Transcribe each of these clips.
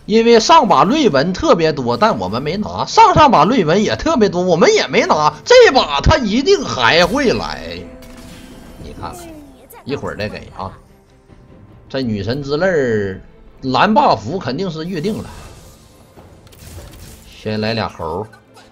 因为上把瑞文特别多，但我们没拿；上把瑞文也特别多，我们也没拿。这把他一定还会来，你看看，一会儿再给啊。这女神之泪蓝 buff 肯定是预定了。先来俩猴。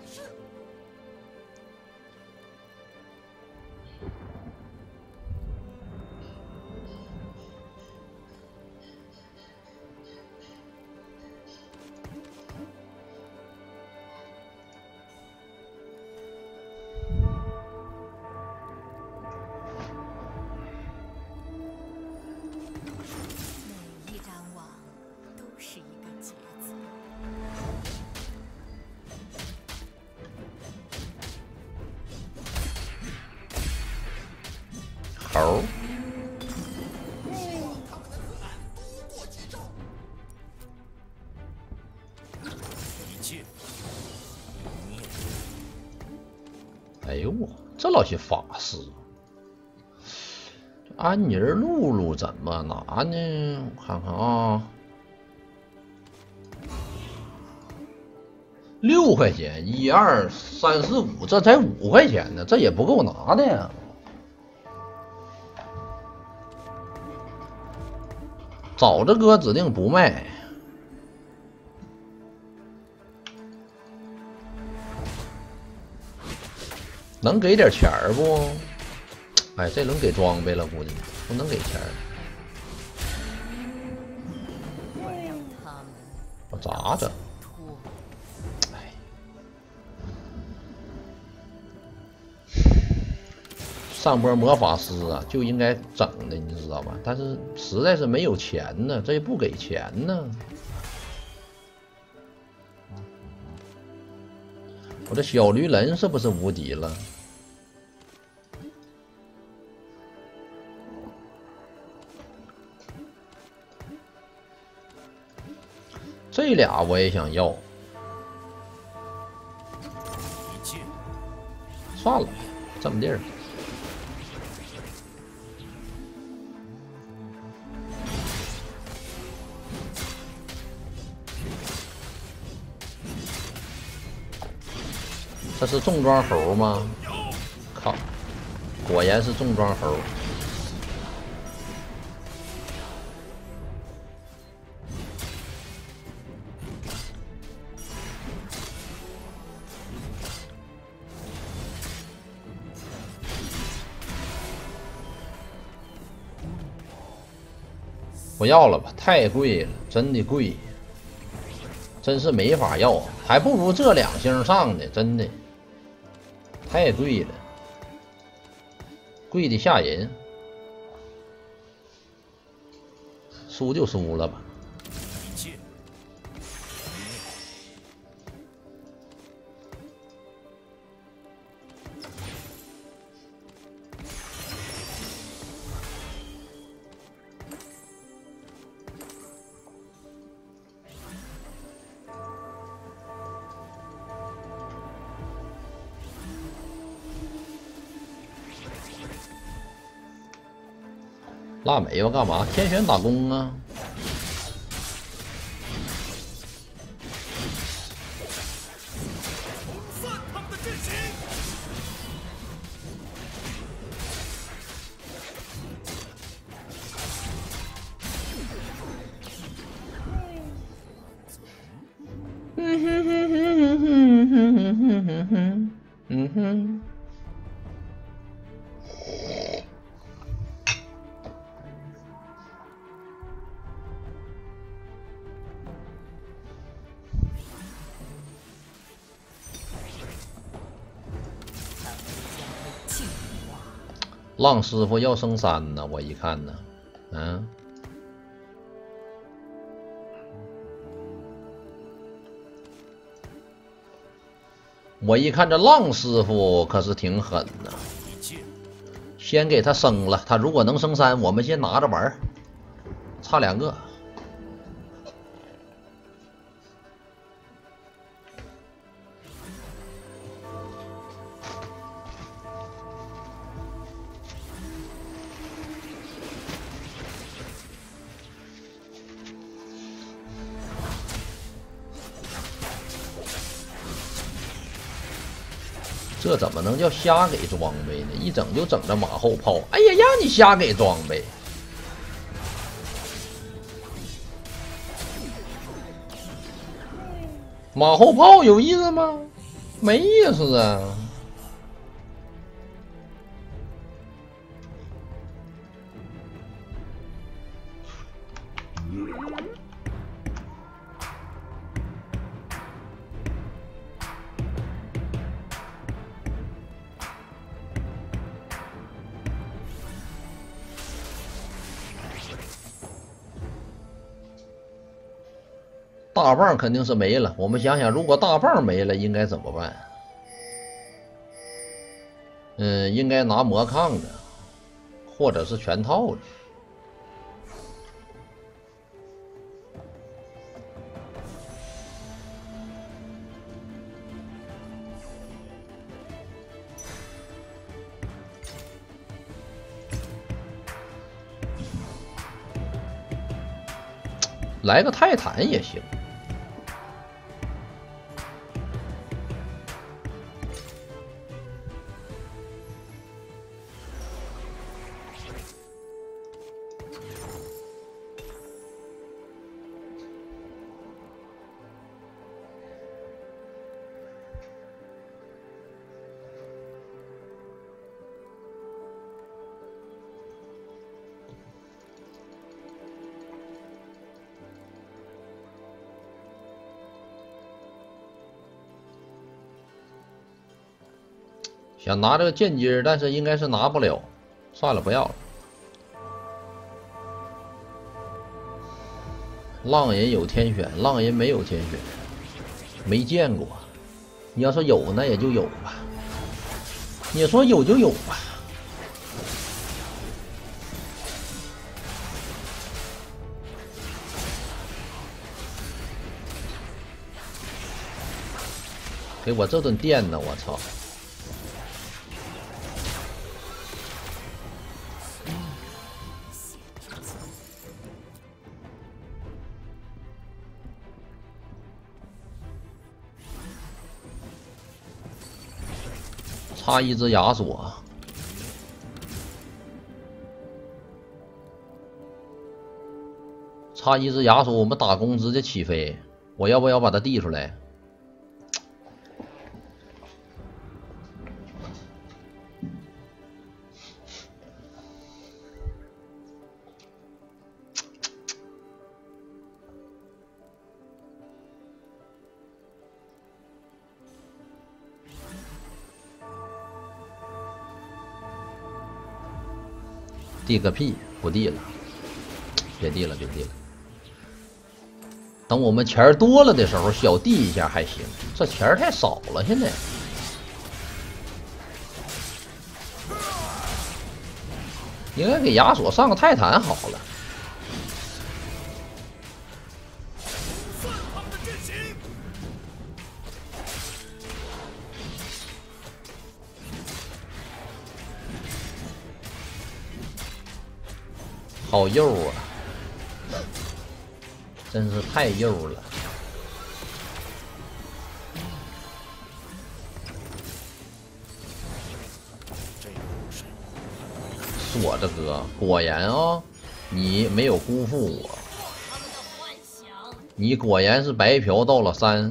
猴，哎呦我，这老些法师，安妮儿露露怎么拿呢？我看看啊，6块钱，1、2、3、4、5，这才5块钱呢，这也不够拿的呀。找着哥指定不卖，能给点钱儿不？哎，这轮给装备了，估计不能给钱儿。我咋整？哎，上波魔法师啊，就应该整的，你知道吧？但是实在是没有钱呢，这也不给钱呢。我这小驴人是不是无敌了？这俩我也想要，算了，这么地儿。这是重装猴吗？靠，果然是重装猴。不要了吧，太贵了，真的贵，真是没法要，还不如这2星上的，真的太贵了，贵的吓人，输就输了吧。腊梅吧，干嘛？天选打工啊！浪师傅要升3呢，我一看呢，我一看这浪师傅可是挺狠的，先给他升了，他如果能升3，我们先拿着玩，差2个。 这怎么能叫瞎给装备呢？一整就整着马后炮，哎呀，让你瞎给装备。马后炮有意思吗？没意思啊。大棒肯定是没了，我们想想，如果大棒没了，应该怎么办？应该拿魔抗的，或者是全套的。来个泰坦也行。想拿这个剑姬，但是应该是拿不了，算了，不要了。浪人有天选，浪人没有天选，没见过。你要说有，那也就有吧。你说有就有吧。给我这顿电呢，我操！差一只亚索，差一只亚索，我们打工直接起飞。我要不要把它递出来？递个屁，不递了，别递了，别递了。等我们钱多了的时候，小递一下还行。这钱太少了，现在。应该给亚索上个泰坦好了。好幼啊，真是太幼了。锁着哥，果然啊，你没有辜负我，你果然是白嫖到了3。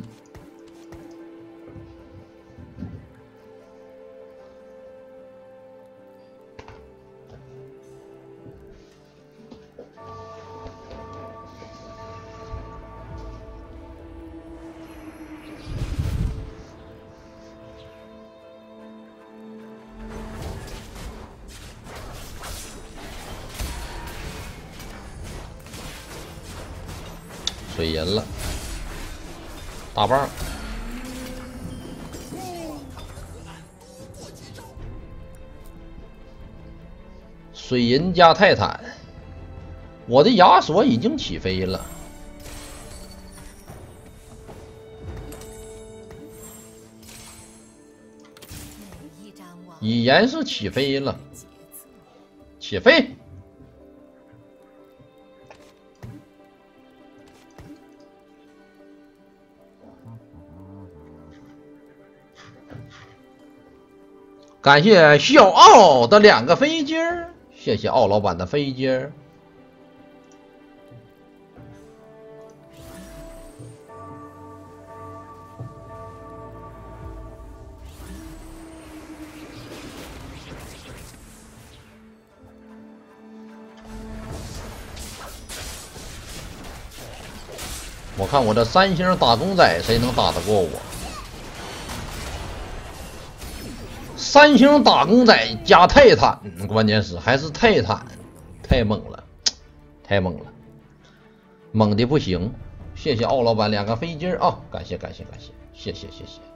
水银了，大棒，水银加泰坦，我的亚索已经起飞了。已然是起飞了，起飞。 感谢小奥的2个飞机儿，谢谢奥老板的飞机儿。我看我这3星打工仔谁能打得过我？3星打工仔加泰坦，关键是还是泰坦，太猛了，太猛了，猛的不行！谢谢奥老板2个飞机啊，感谢感谢感谢，谢谢谢谢。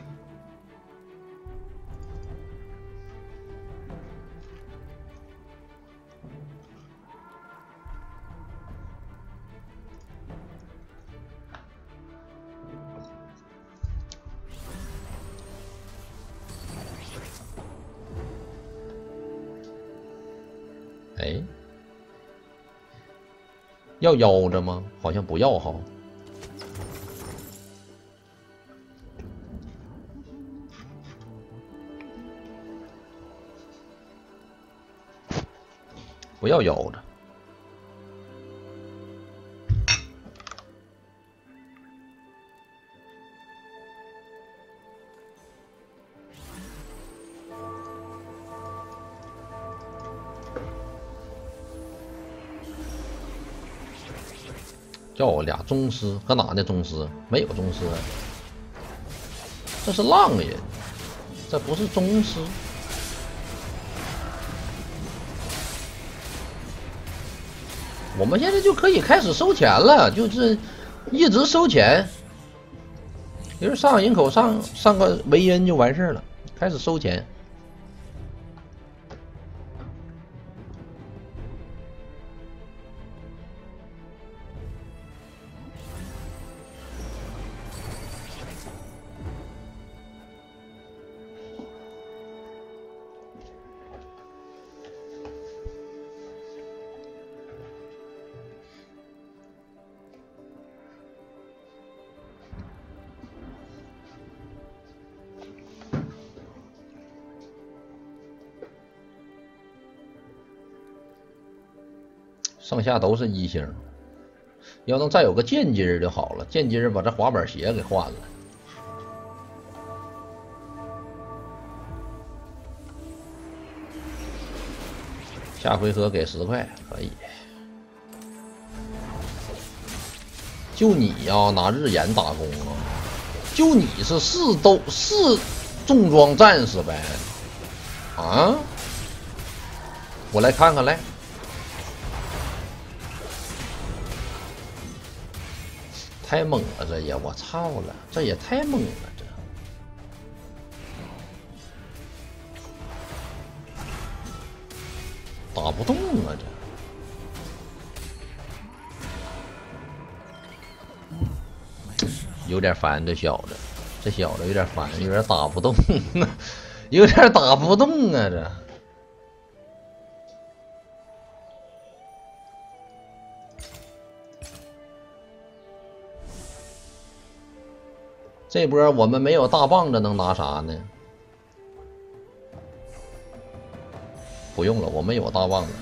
哎，要腰着吗？好像不要哈。不要腰着。叫我俩宗师，搁哪呢？宗师没有宗师，这是浪人，这不是宗师。我们现在就可以开始收钱了，就是一直收钱，就是上个营口上个维恩就完事了，开始收钱。剩下都是1星，要能再有个剑姬就好了。剑姬把这滑板鞋给换了。下回合给10块可以。就你呀，拿日炎打工啊？就你是4重装战士呗？啊？我来看看来。太猛了，这也我操了，这也太猛了，这打不动啊，这有点烦，这小子有点烦，有点打不动，有点打不动啊，这波我们没有大棒子能拿啥呢？不用了，我们有大棒子。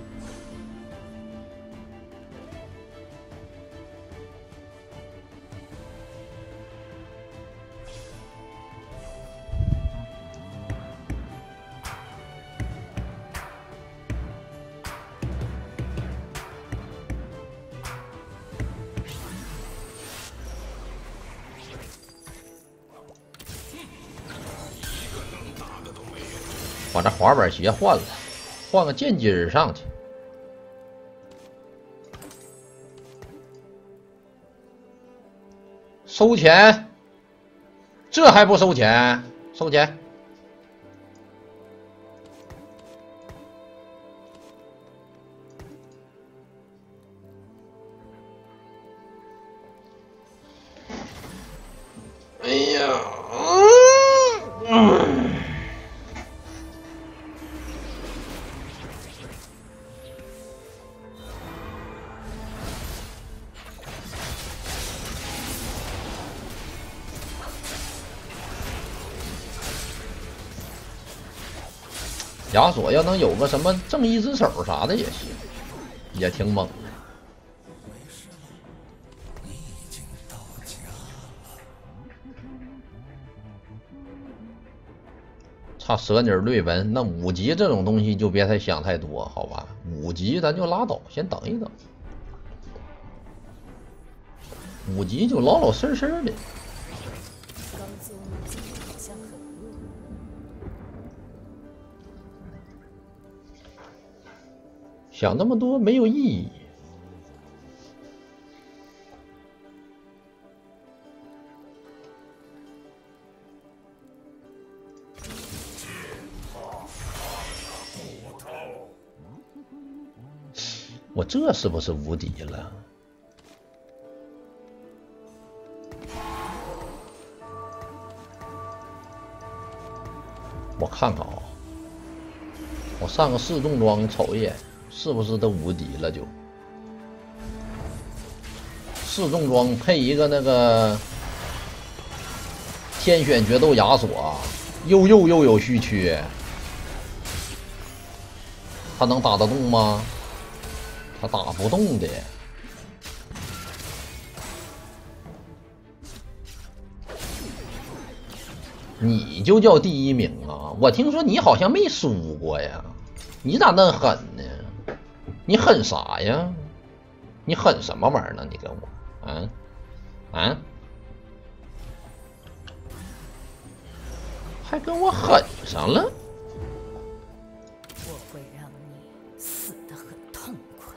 把这滑板鞋换了，换个剑姬上去。收钱，这还不收钱？收钱。哎呀， 亚索要能有个什么正义之手啥的也行，也挺猛的。差蛇女瑞文，那5级这种东西就别太想太多，好吧？5级咱就拉倒，先等一等。5级就老老实实的。想那么多没有意义。我这是不是无敌了？我看看啊，我上个4重装瞅一眼，是不是都无敌了就？4重装配一个那个天选决斗亚索，又有虚缺，他能打得动吗？他打不动的。你就叫第1名啊？我听说你好像没输过呀，你咋那狠呢？你狠啥呀？你狠什么玩意儿呢？你跟我，还跟我狠上了？ 我会让你死得很痛快。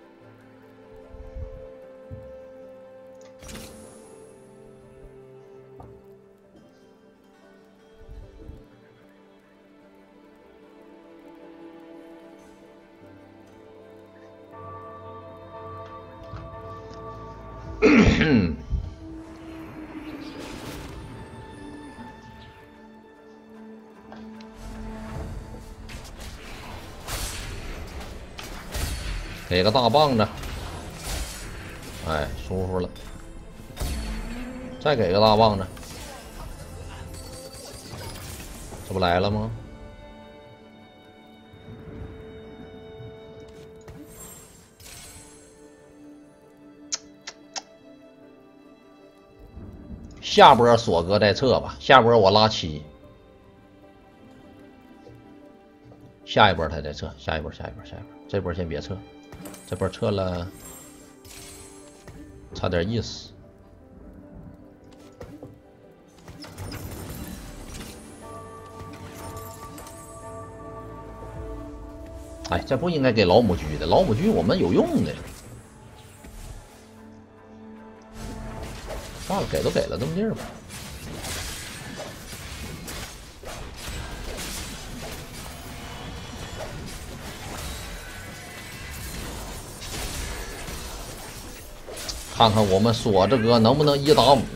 给个大棒子，哎，舒服了。再给个大棒子，这不来了吗？下波锁哥再撤吧，下波我拉7，下一波他再撤，下一波，这波先别撤，这波撤了，差点意思。哎，这不应该给老母狙的，老母狙我们有用的。算了，给都给了，这么地儿吧。看看我们锁子哥能不能1打5，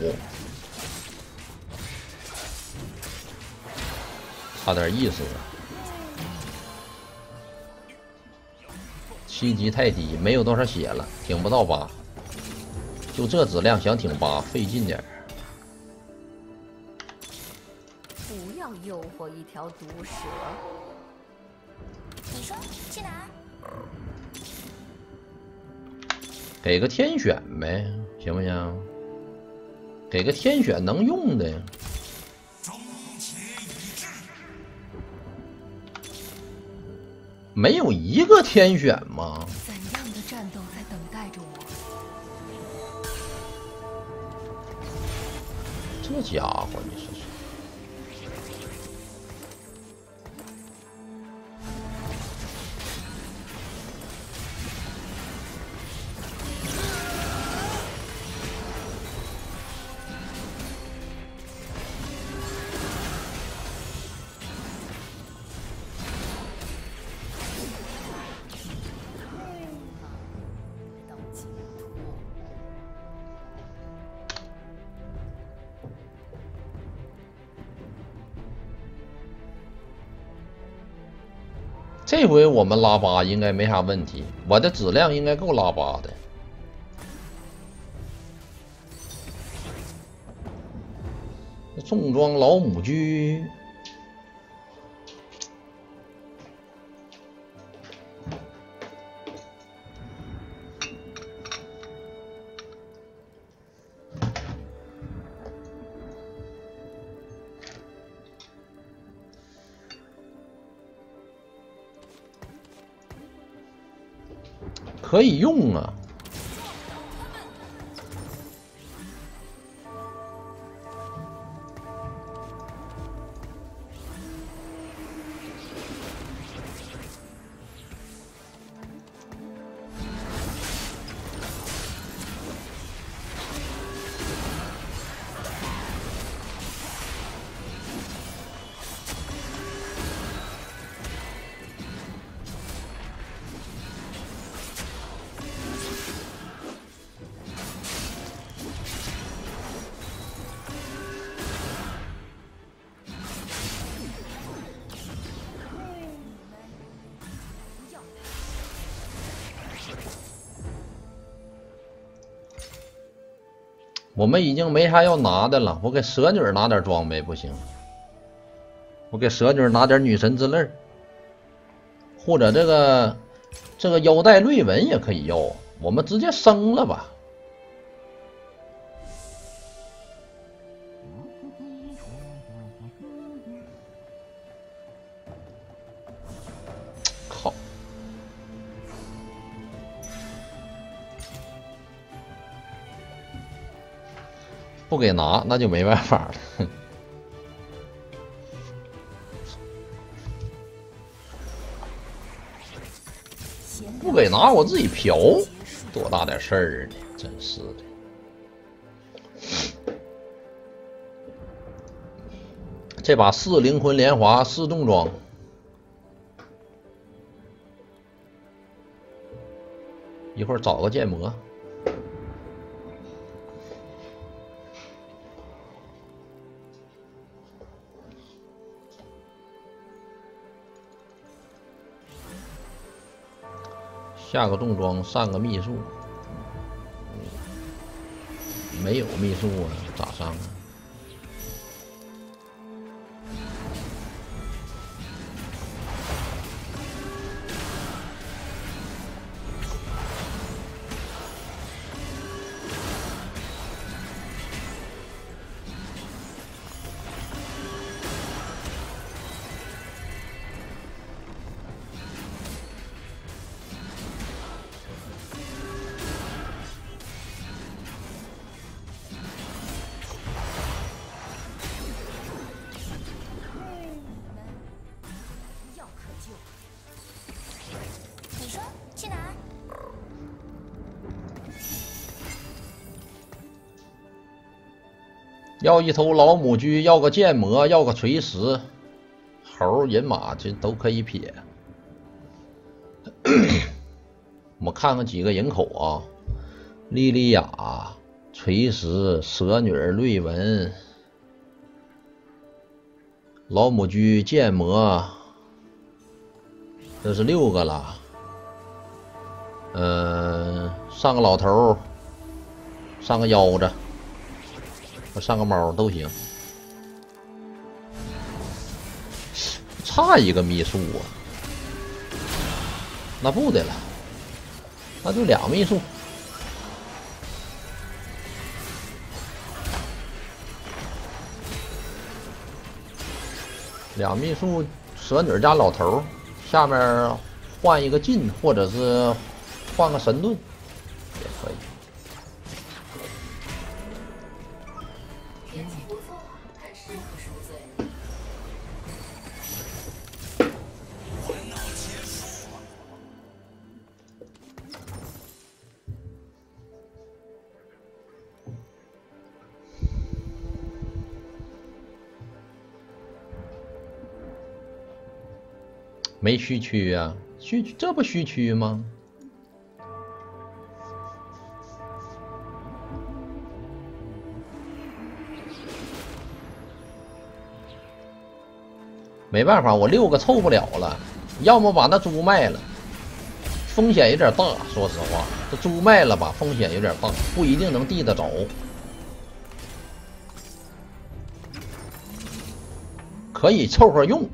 差点意思。7级太低，没有多少血了，挺不到8。就这质量想挺8，费劲点。 不要诱惑一条毒蛇。 你说去哪儿？ 给个天选呗，行不行？给个天选能用的。没有一个天选吗？ 怎样的战斗在等待着我？ 这家伙，你说说。这回我们拉8应该没啥问题，我的质量应该够拉8的。重装老母狙， 可以用啊。我们已经没啥要拿的了，我给蛇女拿点装备不行？我给蛇女拿点女神之泪，或者这个腰带瑞文也可以要，我们直接升了吧。靠！不给拿那就没办法了。不给拿我自己嫖，多大点事儿呢？真是的。这把4灵魂莲华4重装，一会儿找个剑魔。下个重装，上个秘术，没有秘术啊，咋上啊？要一头老母驹，要个剑魔，要个锤石，猴人马这都可以撇。我们看看几个人口啊：莉莉娅、锤石、蛇女、瑞文、老母驹、剑魔，这是6个了。上个老头，上个腰子。上个猫都行，差一个秘术啊，那不得了，那就2秘术。2秘术，蛇女加老头，下面换一个劲，或者是换个神盾也可以。没虚区啊，这不虚区吗？没办法，我6个凑不了了，要么把那猪卖了，风险有点大。说实话，这猪卖了吧，风险有点大，不一定能递得着。可以凑合用。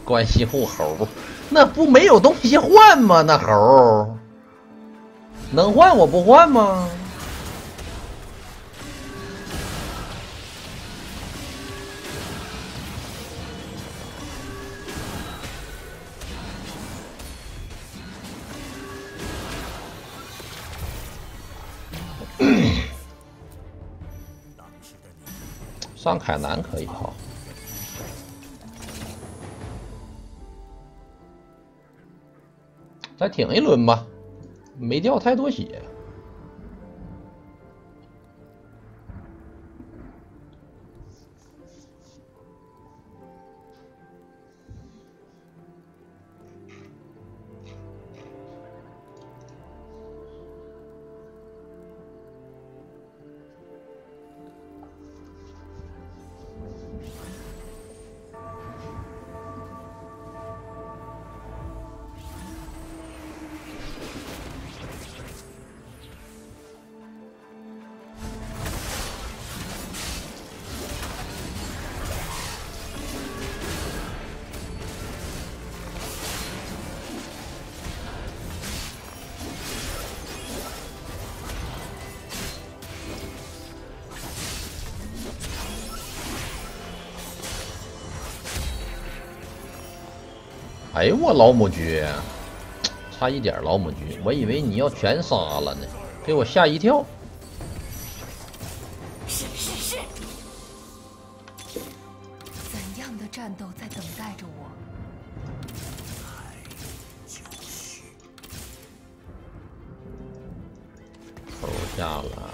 关系户猴，那不没有东西换吗？那猴能换我不换吗？上凯南可以哈。再挺一轮吧，没掉太多血。哎呦我老母驹，差一点老母驹，我以为你要全杀了呢，给我吓一跳。 是。怎样的战斗在等待着我？ 偷下了。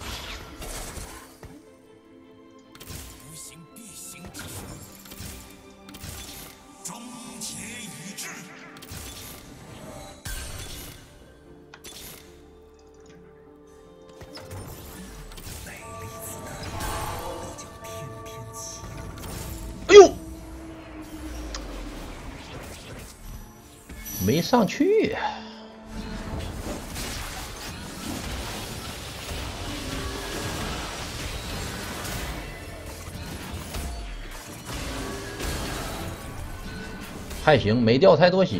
没上去呀、还行，没掉太多血，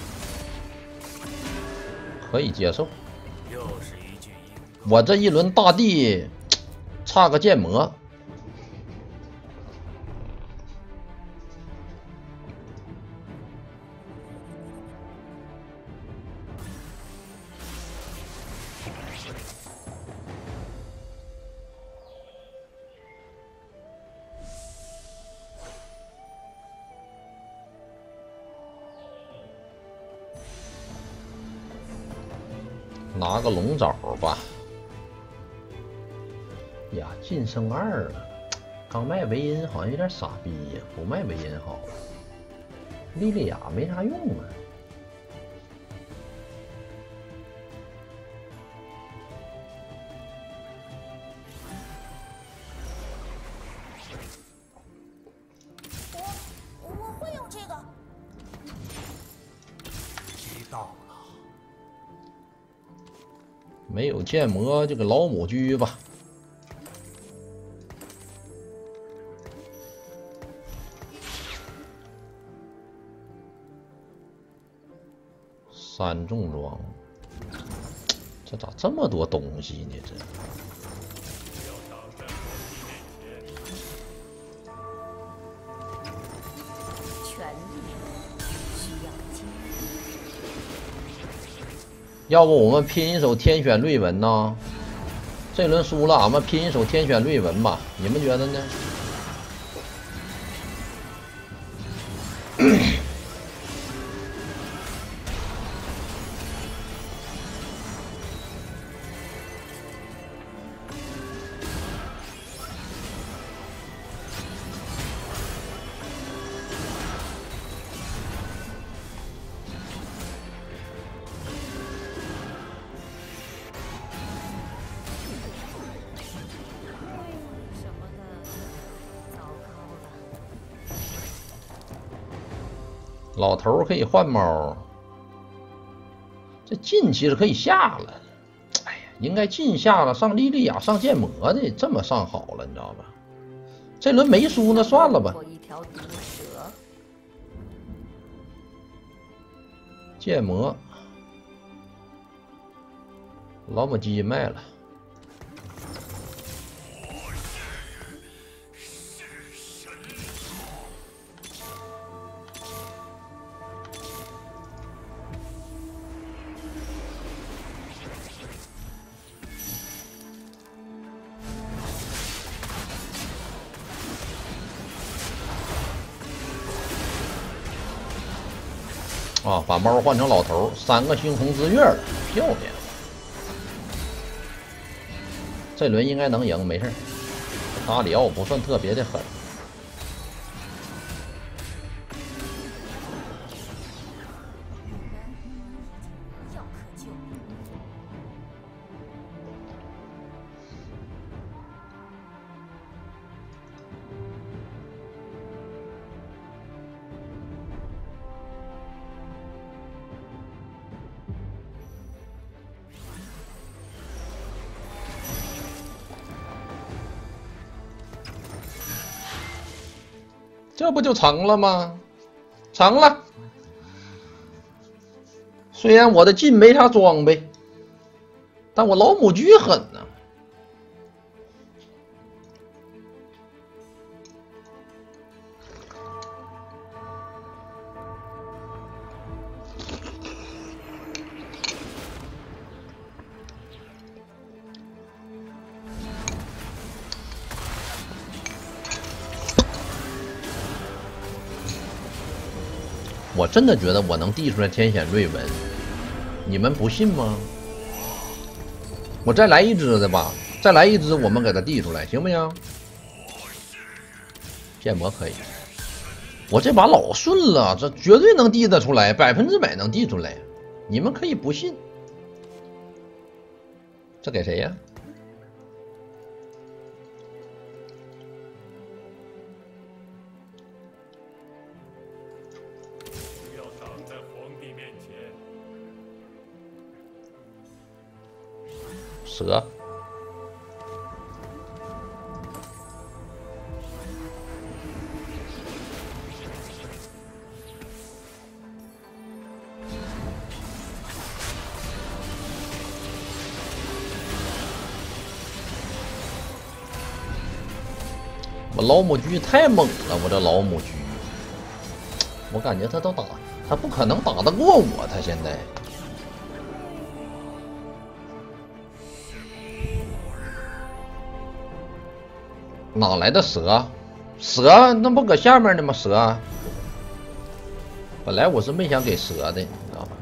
可以接受。我这一轮大地差个剑魔。拿个龙爪吧。呀，晋升2了。刚卖维恩好像有点傻逼呀，不卖维恩好了。莉莉娅没啥用啊。 我会用这个。 知道了。 没有剑魔，这个老母驹吧。3重装，这咋这么多东西呢？这权力需要经要不我们拼一手天选瑞文呢？这轮输了，俺们拼一手天选瑞文吧，你们觉得呢？ 什么的，糟糕了。 老头儿可以换猫，这进其实可以下了。哎呀，应该进下了，上莉莉娅上剑魔的，这么上好了，你知道吧？这轮没输那算了吧。 一条毒蛇。 剑魔，老母鸡卖了。啊，把猫换成老头，3个猩红之月了，漂亮！这轮应该能赢，没事。达里奥不算特别的狠。这不就成了吗？成了。虽然我的劲没啥装备，但我老母狙狠呐。我真的觉得我能递出来天显瑞文，你们不信吗？我再来一只的吧，再来一只，我们给它递出来，行不行？剑魔可以，我这把老顺了，这绝对能递得出来，100%能递出来。你们可以不信。这给谁呀？蛇，我老母狙太猛了，我这老母狙，我感觉他都打，他不可能打得过我，他现在。哪来的蛇？蛇那不搁下面呢吗？蛇，本来我是没想给蛇的，你知道吧？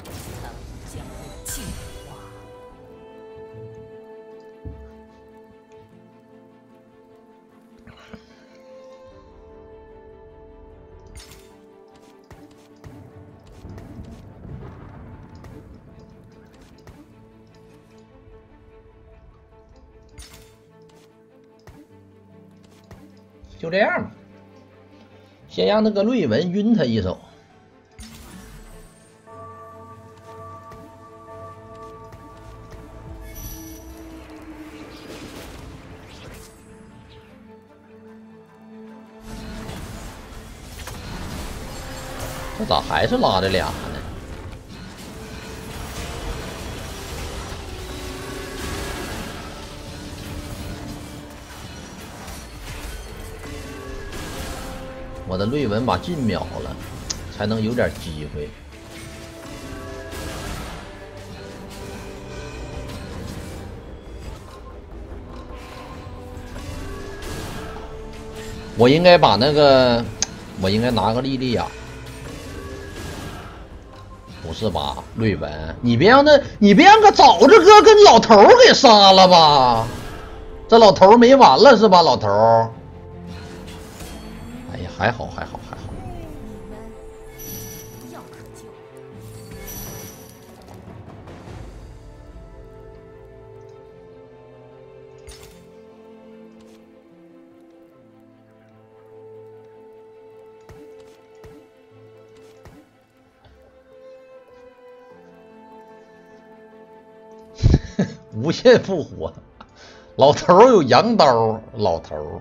就这样吧，先让那个瑞文晕他一手。这咋还是拉这俩呢？我的瑞文把劲秒了，才能有点机会。我应该把那个，我应该拿个莉莉娅，不是吧？瑞文，你别让个枣子哥跟老头给杀了吧？这老头没完了是吧？老头。哎呀，还好。无限复活，老头有羊刀，老头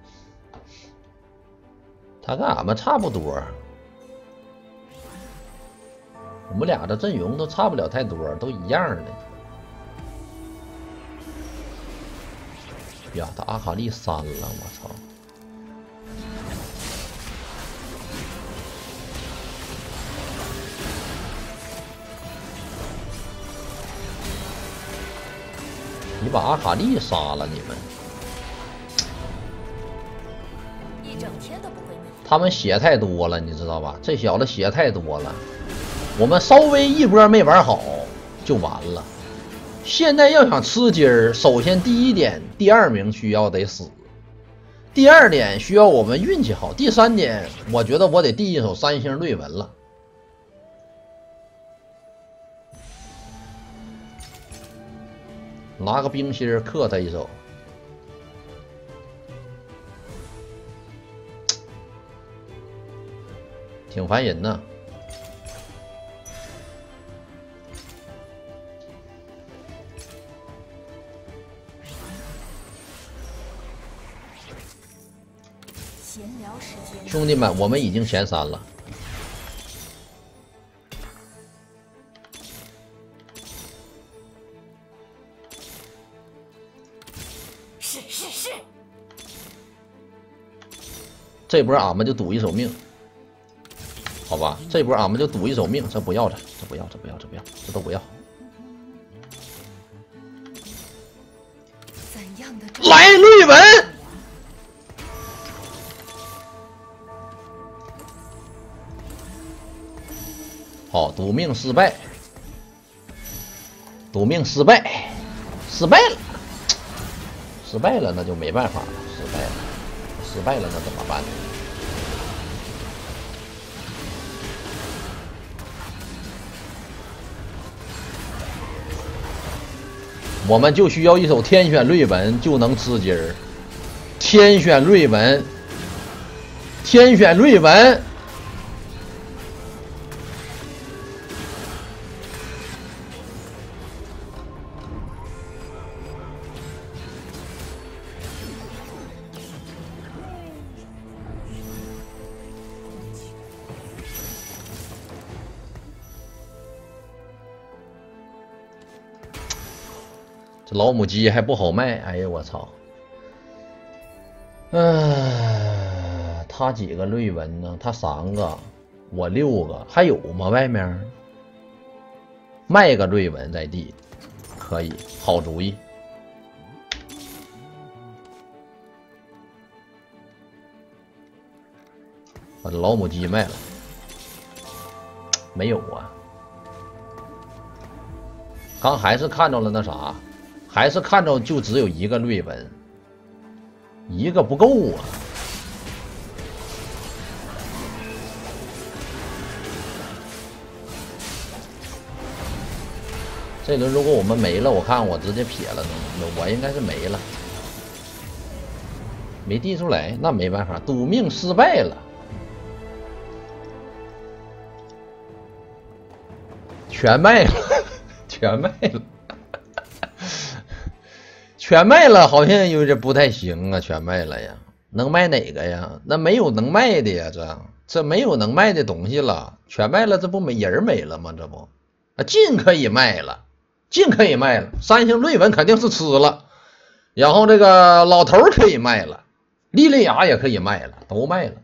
他跟俺们差不多。 我们俩的阵容都差不了太多，都一样的。呀，他阿卡丽删了，我操！你把阿卡丽杀了，你们！ 一整天都不会腻。 他们血太多了，你知道吧？这小子血太多了，我们稍微一波没玩好就完了。现在要想吃鸡儿，首先第一点，第2名需要得死；第2点需要我们运气好；第3点，我觉得我得第一手3星瑞文了。拿个冰心克他一手，挺烦人呐。 闲聊时间， 兄弟们，我们已经前3了。 是。 这波俺们就赌一手命，好吧？这波俺们就赌一手命，这不要了，这不要，这都不要。 怎样的来，绿文。好，赌命失败，赌命失败，失败了，失败了，那就没办法了，失败了，那怎么办呢？我们就需要一手天选瑞文就能吃鸡儿，天选瑞文。这老母鸡还不好卖，哎呀我操！他几个瑞文呢？他3个，我6个，还有吗？外面卖个瑞文在地，可以，好主意。把这老母鸡卖了，没有啊？刚还是看着了那啥。还是看着就只有1个瑞文，1个不够啊！这轮如果我们没了，我看我直接撇了呢，我应该是没了，没递出来，那没办法，赌命失败了，全卖了，全卖了。全卖了，好像有点不太行啊！全卖了呀，能卖哪个呀？那没有能卖的呀，这没有能卖的东西了，全卖了，这不没人没了吗？这不啊，进可以卖了，3星瑞文肯定是吃了，然后这个老头可以卖了，莉莉娅也可以卖了，都卖了。